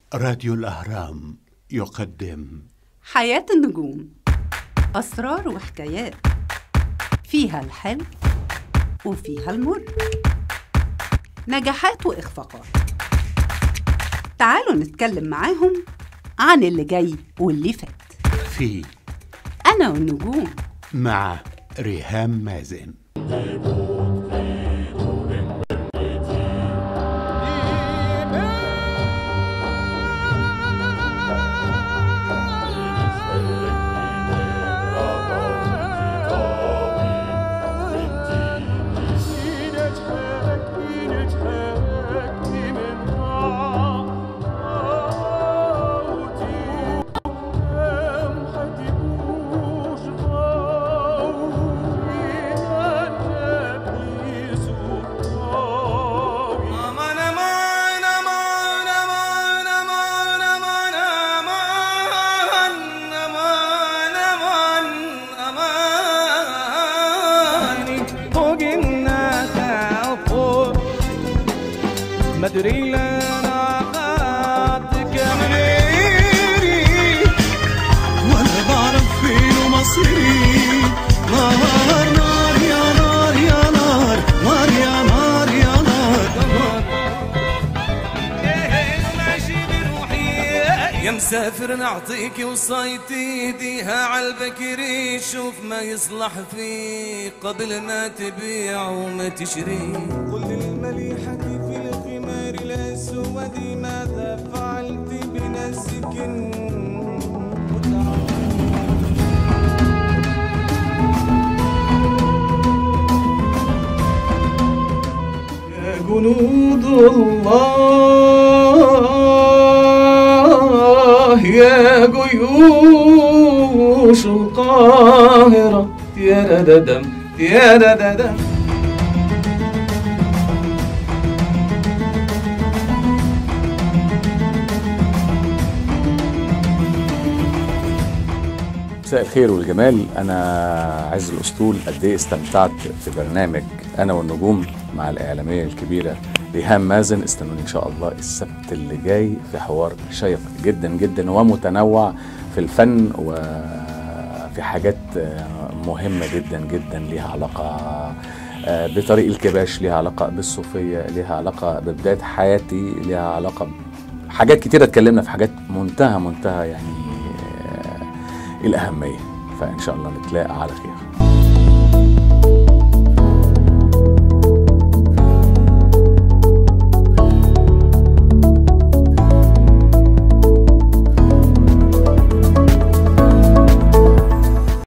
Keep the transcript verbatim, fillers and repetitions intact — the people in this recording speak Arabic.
راديو الأهرام يقدم حياة النجوم، أسرار وحكايات فيها الحلو وفيها المر، نجاحات وإخفاقات. تعالوا نتكلم معاهم عن اللي جاي واللي فات في أنا والنجوم مع ريهام مازن. مدري لنا قادك غيري وانا بعرف فين مصيري. نار نار يا نار يا نار نار يا نار يا نار ماشي بروحي يا مسافر نعطيك وصايتي ايديها عالبكري. شوف ما يصلح فيه قبل ما تبيع وما تشري. قل للمليحة في الخمار الأسود ماذا فعلت بنفسك؟ يا جنود الله يا جيوش القاهرة يا ددم يا ددم. مساء الخير والجمال، أنا عز الأسطول. قد إيه استمتعت في برنامج أنا والنجوم مع الإعلامية الكبيرة ريهام مازن. استنوني إن شاء الله السبت اللي جاي في حوار شيق جدا جدا ومتنوع في الفن وفي حاجات مهمة جدا جدا ليها علاقة بطريق الكباش، ليها علاقة بالصوفية، ليها علاقة ببداية حياتي، ليها علاقة حاجات كتيرة. اتكلمنا في حاجات منتهى منتهى يعني الأهمية. فإن شاء الله نتلاقى على خير.